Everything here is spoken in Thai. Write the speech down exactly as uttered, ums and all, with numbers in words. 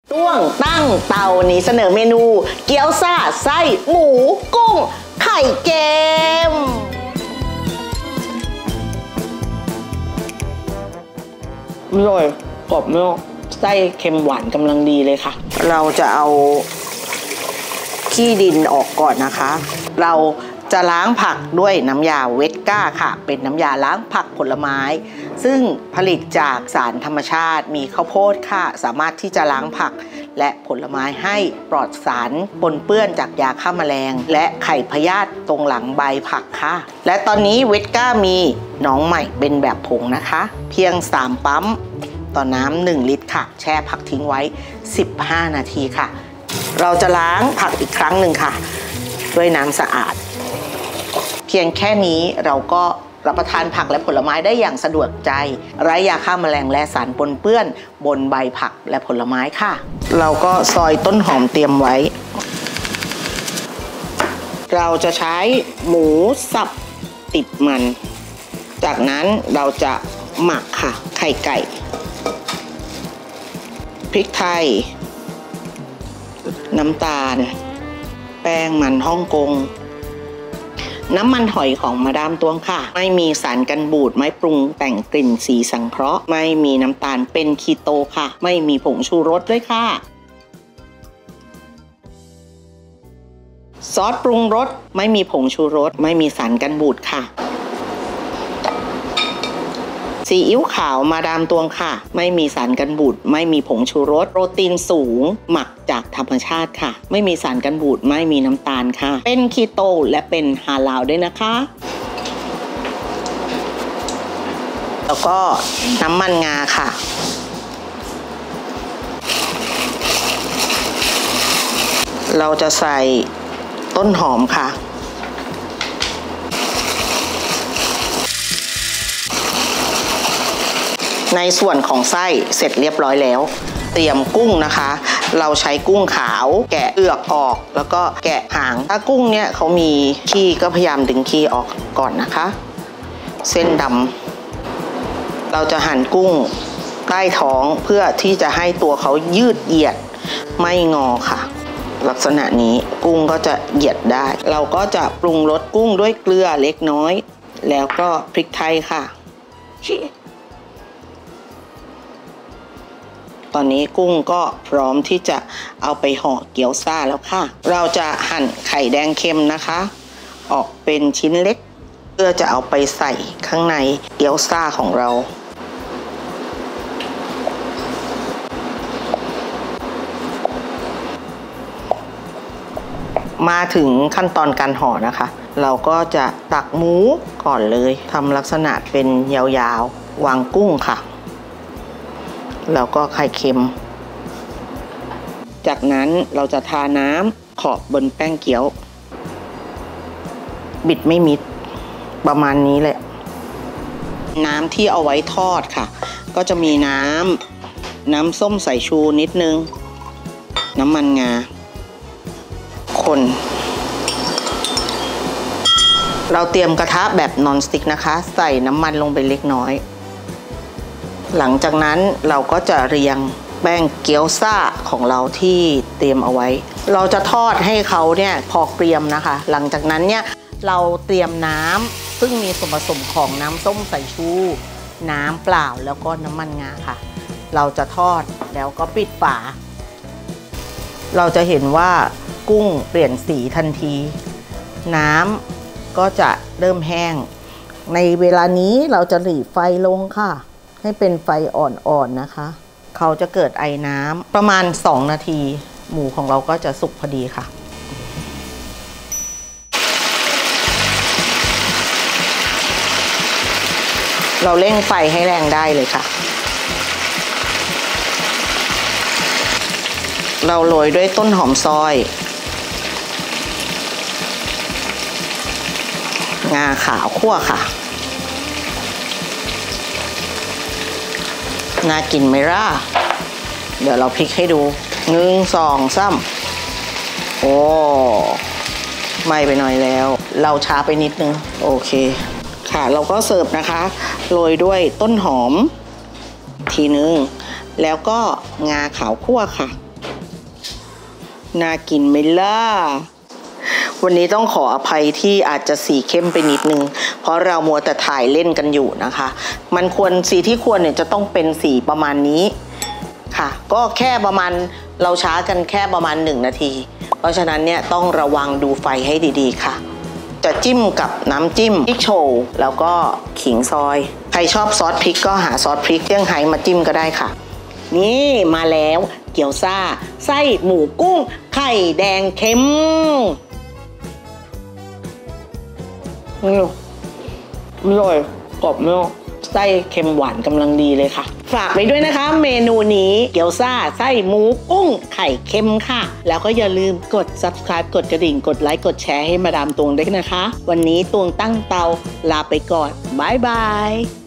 ต้วงตั้งเตานี้เสนอเมนูเกี๊ยวซ่าไส้หมูกุ้งไข่เค็มอร่อยกรอบมากไส้เค็มหวานกำลังดีเลยค่ะเราจะเอาขี้ดินออกก่อนนะคะเราจะล้างผักด้วยน้ำยาเวสก้าค่ะเป็นน้ำยาล้างผักผลไม้ซึ่งผลิตจากสารธรรมชาติมีข้าวโพดค่ะสามารถที่จะล้างผักและผลไม้ให้ปลอดสารปนเปื้อนจากยาฆ่าแมลงและไข่พยาธิตรงหลังใบผักค่ะและตอนนี้เวสก้ามีน้องใหม่เป็นแบบผงนะคะเพียงสามปั๊มต่อน้ำหนึ่งลิตรค่ะแช่ผักทิ้งไว้สิบห้านาทีค่ะเราจะล้างผักอีกครั้งหนึ่งค่ะด้วยน้ำสะอาดเพียงแค่นี้เราก็รับประทานผักและผลไม้ได้อย่างสะดวกใจไร้ยาฆ่าแมลงและสารปนเปื้อนบนใบผักและผลไม้ค่ะเราก็ซอยต้นหอมเตรียมไว้เราจะใช้หมูสับติดมันจากนั้นเราจะหมักค่ะไข่ไก่พริกไทยน้ำตาลแป้งมันฮ่องกงน้ำมันหอยของมาดามตวงค่ะไม่มีสารกันบูดไม่ปรุงแต่งกลิ่นสีสังเคราะห์ไม่มีน้ำตาลเป็นคีโตค่ะไม่มีผงชูรสด้วยค่ะซอสปรุงรสไม่มีผงชูรสไม่มีสารกันบูดค่ะซีอิ๊วขาวมาดามตวงค่ะไม่มีสารกันบูดไม่มีผงชูรสโปรตีนสูงหมักจากธรรมชาติค่ะไม่มีสารกันบูดไม่มีน้ำตาลค่ะเป็นคีโตและเป็นฮาลาลด้วยนะคะแล้วก็น้ำมันงาค่ะเราจะใส่ต้นหอมค่ะในส่วนของไส้เสร็จเรียบร้อยแล้วเตรียมกุ้งนะคะเราใช้กุ้งขาวแกะเปลือกออกแล้วก็แกะหางถ้ากุ้งเนี่ยเขามีขี้ก็พยายามดึงขี้ออกก่อนนะคะเส้นดำเราจะหั่นกุ้งใต้ท้องเพื่อที่จะให้ตัวเขายืดเหยียดไม่งอค่ะลักษณะนี้กุ้งก็จะเหยียดได้เราก็จะปรุงรสกุ้งด้วยเกลือเล็กน้อยแล้วก็พริกไทยค่ะตอนนี้กุ้งก็พร้อมที่จะเอาไปห่อเกี๊ยวซ่าแล้วค่ะเราจะหั่นไข่แดงเค็มนะคะออกเป็นชิ้นเล็กเพื่อจะเอาไปใส่ข้างในเกี๊ยวซ่าของเรามาถึงขั้นตอนการห่อนะคะเราก็จะตักหมูก่อนเลยทำลักษณะเป็นยาวๆวางกุ้งค่ะแล้วก็ไข่เค็มจากนั้นเราจะทาน้ำขอบบนแป้งเกี๊ยวบิดไม่มิดประมาณนี้แหละน้ำที่เอาไว้ทอดค่ะก็จะมีน้ำน้ำส้มสายชูนิดนึงน้ำมันงาคนเราเตรียมกระทะแบบนอนสติ๊กนะคะใส่น้ำมันลงไปเล็กน้อยหลังจากนั้นเราก็จะเรียงแป้งเกี๊ยวซ่าของเราที่เตรียมเอาไว้เราจะทอดให้เขาเนี่ยพอเกรียมนะคะหลังจากนั้นเนี่ยเราเตรียมน้ำซึ่งมีส่วนผสมของน้ำส้มสายชูน้ำเปล่าแล้วก็น้ำมันงาค่ะเราจะทอดแล้วก็ปิดฝาเราจะเห็นว่ากุ้งเปลี่ยนสีทันทีน้ำก็จะเริ่มแห้งในเวลานี้เราจะหรี่ไฟลงค่ะให้เป็นไฟอ่อนๆนะคะเขาจะเกิดไอน้ำประมาณสองนาทีหมูของเราก็จะสุกพอดีค่ะเราเร่งไฟให้แรงได้เลยค่ะเราโรยด้วยต้นหอมซอยงาขาวคั่วค่ะน่ากินไหมล่ะเดี๋ยวเราพลิกให้ดูหนึ่งสองสามโอ้ไหม้ไปหน่อยแล้วเราช้าไปนิดนึงโอเคค่ะเราก็เสิร์ฟนะคะโรยด้วยต้นหอมทีนึงแล้วก็งาขาวคั่วค่ะน่ากินไหมล่ะวันนี้ต้องขออภัยที่อาจจะสีเข้มไปนิดนึงเพราะเรามัวแต่ถ่ายเล่นกันอยู่นะคะมันควรสีที่ควรเนี่ยจะต้องเป็นสีประมาณนี้ค่ะก็แค่ประมาณเราช้ากันแค่ประมาณหนึ่งนาทีเพราะฉะนั้นเนี่ยต้องระวังดูไฟให้ดีๆค่ะจะจิ้มกับน้ำจิ้มพริกโชว์แล้วก็ขิงซอยใครชอบซอสพริกก็หาซอสพริกเซี่ยงไฮ้มาจิ้มก็ได้ค่ะนี่มาแล้วเกี๊ยวซ่าไส้หมูกุ้งไข่แดงเค็มอร่อยกรอบมากไส้เค็มหวานกำลังดีเลยค่ะฝากไปด้วยนะคะเมนูนี้เกี๊ยวซ่าไส้หมูกุ้งไข่เค็มค่ะแล้วก็อย่าลืมกด ซับสไครบ์ กดกระดิ่งกดไลค์กดแชร์ให้มาดามตวงด้วยนะคะวันนี้ตวงตั้งเตาลาไปก่อนบ๊ายบาย